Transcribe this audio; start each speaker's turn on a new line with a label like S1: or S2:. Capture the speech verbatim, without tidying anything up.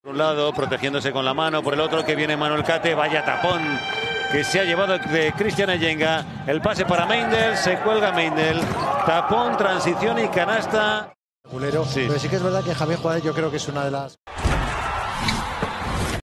S1: Por un lado, protegiéndose con la mano, por el otro que viene Manuel Cate, vaya tapón que se ha llevado de Cristian Eyenga. El pase para Meindl, se cuelga Meindl, tapón, transición y canasta.
S2: Culero,
S1: Sí.
S2: Pero sí que es verdad que Javier Juárez yo creo que es una de las...